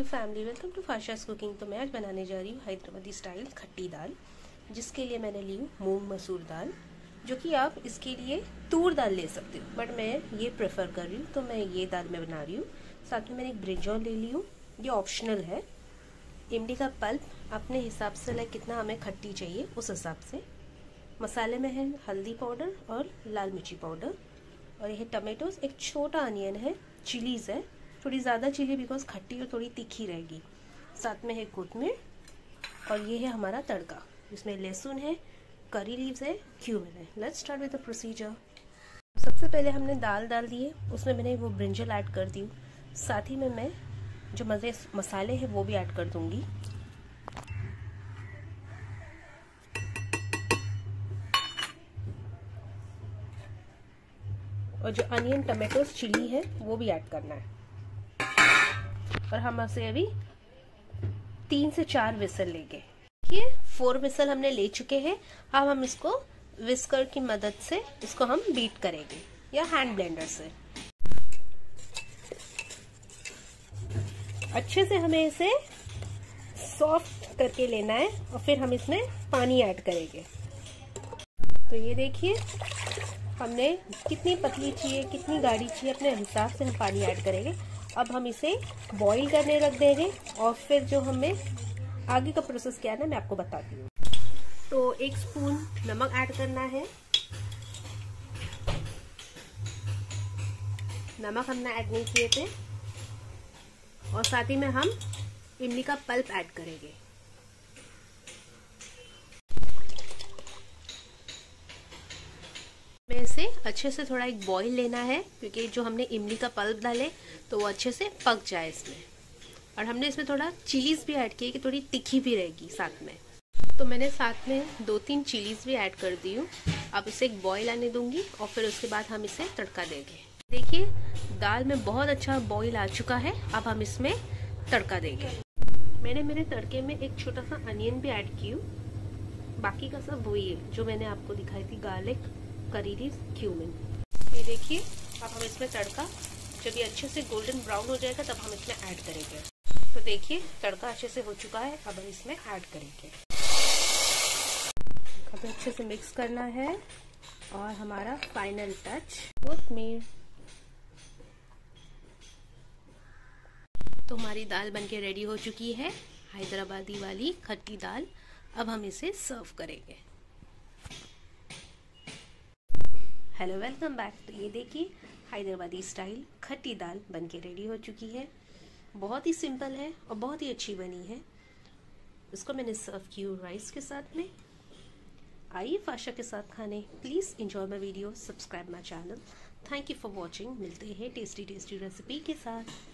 You family, welcome to Fasha's cooking. तो मैं आज बनाने जा रही हूँ हैदराबादी स्टाइल खट्टी दाल, जिसके लिए मैंने ली हूँ मूंग मसूर दाल, जो कि आप इसके लिए तूर दाल ले सकते हो, बट मैं ये प्रेफर कर रही हूँ तो मैं ये दाल में बना रही हूँ। साथ में मैंने एक ब्रिंजॉल ले ली हूँ, ये ऑप्शनल है। इमली का पल्प अपने हिसाब से, लाइक कितना हमें खट्टी चाहिए उस हिसाब से। मसाले में है हल्दी पाउडर और लाल मिर्ची पाउडर, और ये टमाटोज, एक छोटा अनियन है, चिलीज़ है, थोड़ी ज़्यादा चिली बिकॉज खट्टी और थोड़ी तीखी रहेगी। साथ में है कोथमीर, और ये है हमारा तड़का, जिसमें लहसुन है, करी लीव्स है, क्यूमिन है। Let's start with the procedure. सबसे पहले हमने दाल डाल दी है, उसमें मैंने वो ब्रिंजल ऐड कर दी हूँ। साथ ही में मैं जो मसाले हैं वो भी ऐड कर दूँगी। और जो अनियन, टमाटोज, चिली है वो भी ऐड करना है। और हम इसे अभी 3 से 4 विसल लेंगे। देखिए 4 विसल हमने ले चुके हैं। अब हम इसको विस्कर की मदद से इसको हम बीट करेंगे या हैंड ब्लेंडर से। अच्छे से हमें इसे सॉफ्ट करके लेना है, और फिर हम इसमें पानी ऐड करेंगे। तो ये देखिए हमने कितनी पतली चाहिए, कितनी गाढ़ी चाहिए, अपने हिसाब से हम पानी ऐड करेंगे। अब हम इसे बॉईल करने रख देंगे, और फिर जो हमें आगे का प्रोसेस क्या है ना, मैं आपको बताती हूँ। तो 1 स्पून नमक ऐड करना है। नमक हमने ऐड नहीं किए थे। और साथ ही में हम इमली का पल्प ऐड करेंगे। इसे अच्छे से थोड़ा एक बॉईल लेना है, क्योंकि जो हमने इमली का पल्प डाले तो वो अच्छे से पक जाए इसमें। और हमने इसमें थोड़ा चिलीज भी ऐड की है कि थोड़ी तीखी भी रहेगी साथ में। तो मैंने साथ में 2-3 चिलीज भी ऐड कर दी हूँ। अब इसे एक बॉईल आने दूंगी, और फिर उसके बाद हम इसे तड़का देंगे। देखिए दाल में बहुत अच्छा बॉईल आ चुका है। अब हम इसमें तड़का देंगे। मैंने मेरे तड़के में एक छोटा सा अनियन भी ऐड की हूँ। बाकी का सब वही है जो मैंने आपको दिखाई थी, गार्लिक, करी लीव्स, क्यूमिन। ये देखिए अब हम इसमें तड़का, जब ये अच्छे से गोल्डन ब्राउन हो जाएगा तब हम इसमें ऐड करेंगे। तो देखिए तड़का अच्छे से हो चुका है। अब हम इसमें ऐड करेंगे। अब अच्छे से मिक्स करना है, और हमारा फाइनल टच कोथमीर। तो हमारी दाल बनके रेडी हो चुकी है, हैदराबादी वाली खट्टी दाल। अब हम इसे सर्व करेंगे। Hello, welcome back. तो ये देखिए हैदराबादी स्टाइल खट्टी दाल बनके रेडी हो चुकी है। बहुत ही सिंपल है और बहुत ही अच्छी बनी है। इसको मैंने सर्व की हूँ राइस के साथ में। आइए फाशा के साथ खाने। Please enjoy my video, subscribe my channel. Thank you for watching. मिलते हैं टेस्टी टेस्टी रेसिपी के साथ।